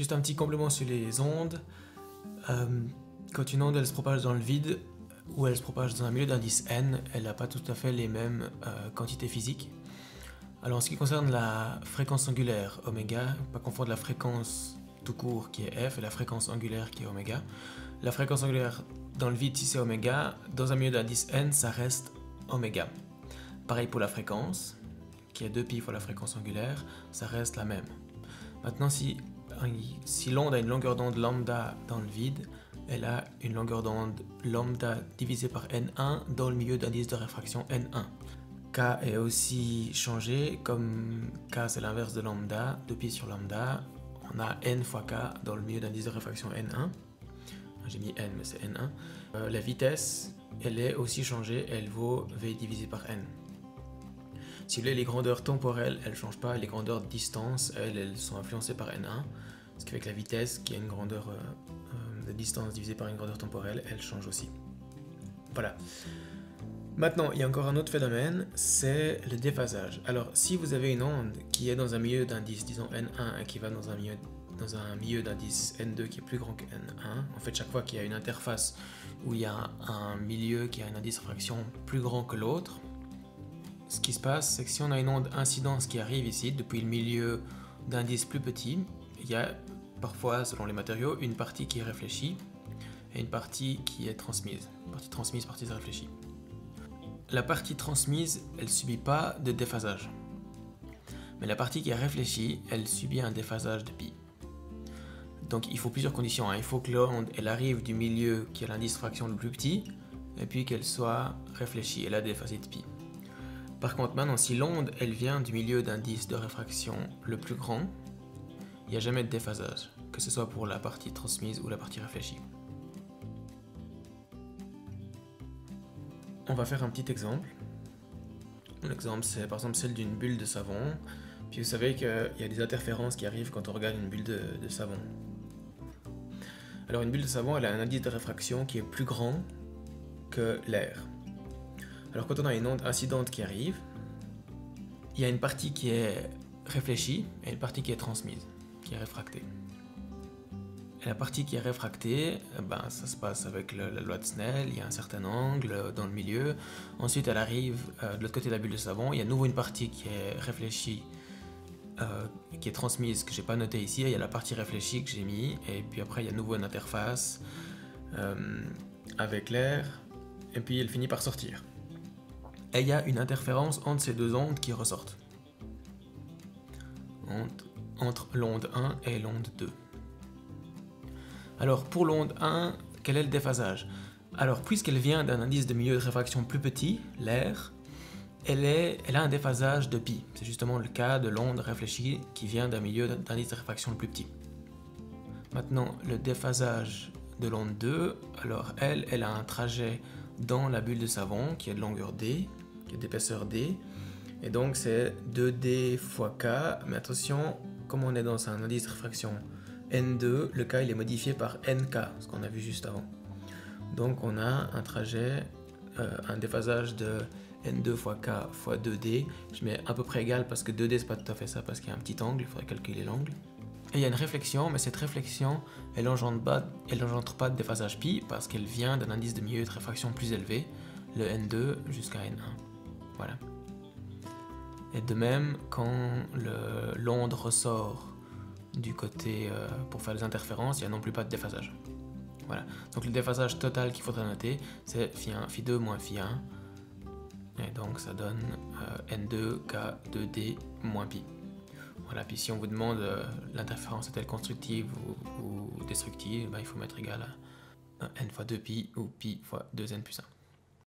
Juste un petit complément sur les ondes. Quand une onde elle se propage dans le vide ou elle se propage dans un milieu d'indice n, elle n'a pas tout à fait les mêmes quantités physiques. Alors en ce qui concerne la fréquence angulaire oméga, pas confondre la fréquence tout court qui est f et la fréquence angulaire qui est oméga. La fréquence angulaire dans le vide, si c'est oméga, dans un milieu d'indice n, ça reste oméga. Pareil pour la fréquence, qui est 2π fois la fréquence angulaire, ça reste la même. Maintenant, si l'onde a une longueur d'onde lambda dans le vide, elle a une longueur d'onde lambda divisée par n1 dans le milieu d'indice de réfraction n1. K est aussi changé, comme K c'est l'inverse de lambda, 2π sur lambda, on a n fois K dans le milieu d'indice de réfraction n1. J'ai mis n mais c'est n1. La vitesse, elle est aussi changée, elle vaut v divisé par n. Si vous voulez, les grandeurs temporelles, elles ne changent pas, les grandeurs de distance, elles sont influencées par n1, ce qui fait que la vitesse, qui est une grandeur de distance divisée par une grandeur temporelle, elle change aussi. Voilà. Maintenant, il y a encore un autre phénomène, c'est le déphasage. Alors, si vous avez une onde qui est dans un milieu d'indice, disons n1, et qui va dans un milieu d'indice n2 qui est plus grand que n1, en fait, chaque fois qu'il y a une interface où il y a un milieu qui a un indice de réfraction plus grand que l'autre, ce qui se passe, c'est que si on a une onde incidence qui arrive ici, depuis le milieu d'indice plus petit, il y a parfois, selon les matériaux, une partie qui est réfléchie et une partie qui est transmise. Partie transmise, partie réfléchie. La partie transmise, elle ne subit pas de déphasage. Mais la partie qui est réfléchie, elle subit un déphasage de pi. Donc il faut plusieurs conditions. Il faut que l'onde elle arrive du milieu qui a l'indice de réfraction le plus petit, et puis qu'elle soit réfléchie, elle a déphasé de pi. Par contre, maintenant, si l'onde elle vient du milieu d'indice de réfraction le plus grand, il n'y a jamais de déphasage, que ce soit pour la partie transmise ou la partie réfléchie. On va faire un petit exemple. L'exemple, c'est par exemple celle d'une bulle de savon. Puis vous savez qu'il y a des interférences qui arrivent quand on regarde une bulle de savon. Alors une bulle de savon, elle a un indice de réfraction qui est plus grand que l'air. Alors quand on a une onde incidente qui arrive, il y a une partie qui est réfléchie et une partie qui est transmise, qui est réfractée. Et la partie qui est réfractée, ça se passe avec la loi de Snell, il y a un certain angle dans le milieu. Ensuite, elle arrive de l'autre côté de la bulle de savon, il y a de nouveau une partie qui est réfléchie, qui est transmise, que je n'ai pas noté ici. Il y a la partie réfléchie que j'ai mis, et puis après, il y a de nouveau une interface avec l'air, et puis elle finit par sortir. Et il y a une interférence entre ces deux ondes qui ressortent. Entre l'onde 1 et l'onde 2. Alors pour l'onde 1, quel est le déphasage? Alors puisqu'elle vient d'un indice de milieu de réfraction plus petit, l'air, elle a un déphasage de pi. C'est justement le cas de l'onde réfléchie qui vient d'un milieu d'indice de réfraction le plus petit. Maintenant, le déphasage de l'onde 2, alors elle a un trajet dans la bulle de savon qui est de longueur d, qui est d'épaisseur d, et donc c'est 2d fois k, mais attention, comme on est dans un indice de réfraction n2, le k il est modifié par nk, ce qu'on a vu juste avant. Donc on a un trajet, un déphasage de n2 fois k fois 2d, je mets à peu près égal parce que 2d c'est pas tout à fait ça, parce qu'il y a un petit angle, il faudrait calculer l'angle. Et il y a une réflexion, mais cette réflexion, elle n'engendre pas de déphasage pi, parce qu'elle vient d'un indice de milieu de réfraction plus élevé, le n2 jusqu'à n1. Voilà. Et de même, quand l'onde ressort du côté pour faire les interférences, il n'y a non plus pas de déphasage. Voilà. Donc le déphasage total qu'il faudrait noter, c'est phi1, phi2 moins phi1. Et donc ça donne n2 k2d moins pi. Voilà, puis si on vous demande l'interférence est-elle constructive ou destructive, il faut mettre égal à n fois 2pi ou pi fois 2n plus 1.